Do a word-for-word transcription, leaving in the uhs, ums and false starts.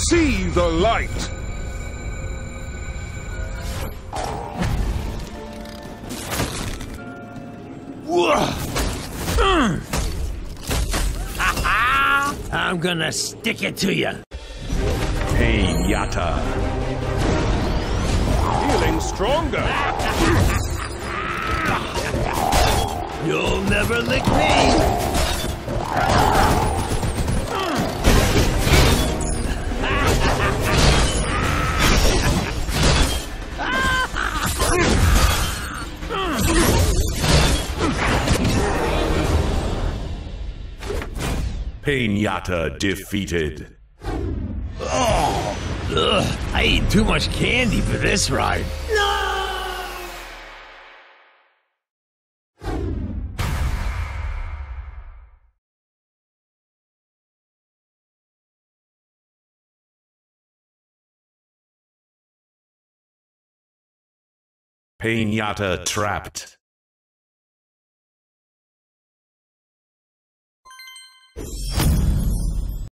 See the light! I'm gonna stick it to you. Pinata. Feeling stronger. You'll never lick me. Pinata defeated. Oh, ugh, I ate too much candy for this ride. No! Pinata trapped.